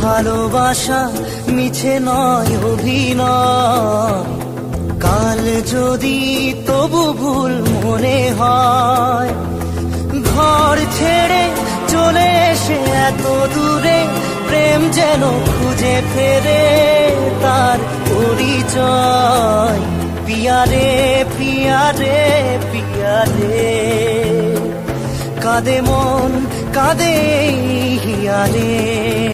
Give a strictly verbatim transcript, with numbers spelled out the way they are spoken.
ভালোবাসা মিছে নয় অভিনয়, কাল যদি তবু ভুল মনে হয়, ঘর ছেড়ে চলে এসে এত দূরে প্রেম যেন খুঁজে ফেরে তার পরিচয়। পিয়ারে পিয়ারে পিয়ারে, কাঁদে মন কাঁদে হিয়ারে।